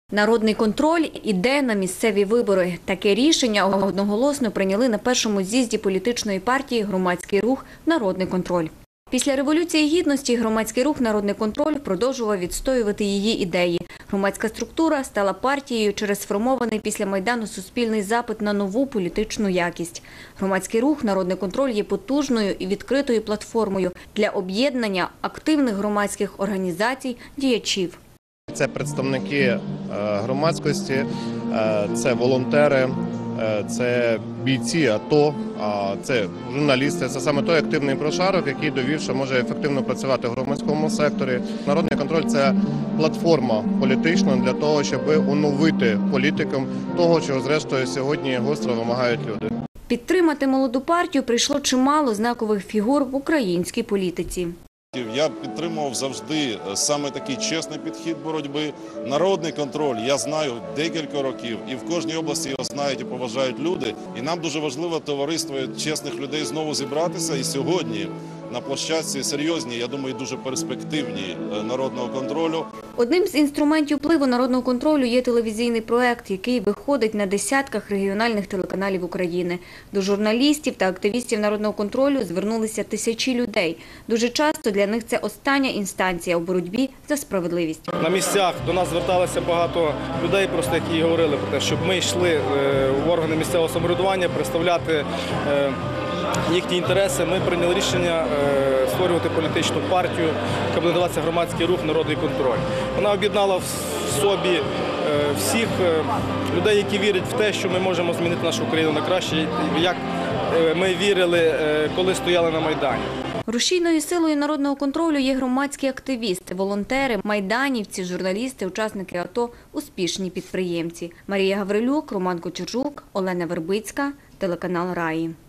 Народний контроль іде на місцеві вибори. Таке рішення одноголосно прийняли на першому з'їзді політичної партії «Громадський рух. Народний контроль». Після Революції Гідності громадський рух «Народний контроль» продовжував відстоювати її ідеї. Громадська структура стала партією через сформований після Майдану суспільний запит на нову політичну якість. Громадський рух «Народний контроль» є потужною і відкритою платформою для об'єднання активних громадських організацій, діячів. Це представники громадськості, це волонтери, це бійці АТО, це журналісти. Це саме той активний прошарок, який довів, що може ефективно працювати в громадському секторі. Народний контроль – це платформа політична для того, щоб оновити політикам того, чого зрештою сьогодні гостро вимагають люди. Підтримати молоду партію прийшло чимало знакових фігур в українській політиці. Я підтримував завжди саме такий чесний підхід боротьби. Народний контроль, я знаю декілька років, і в кожній області його знають і поважають люди. І нам дуже важливо товариство чесних людей знову зібратися. І сьогодні на площадці серйозні, я думаю, дуже перспективні народного контролю. Одним з інструментів впливу народного контролю є телевізійний проект, який виходить на десятках регіональних телеканалів України. До журналістів та активістів народного контролю звернулися тисячі людей. Дуже часто для них це остання інстанція у боротьбі за справедливість. На місцях до нас зверталося багато людей, просто які говорили про те, щоб ми йшли в органи місцевого самоврядування, представляти їхні інтереси. Ми прийняли рішення створювати політичну партію, яка буде називатися «Громадський рух. Народний контроль». Вона об'єднала в собі всіх людей, які вірять в те, що ми можемо змінити нашу країну на краще, як ми вірили, коли стояли на Майдані. Рушійною силою народного контролю є громадські активісти, волонтери, майданівці, журналісти, учасники АТО, успішні підприємці. Марія Гаврилюк, Роман Кочержук, Олена Вербицька, телеканал «Раї».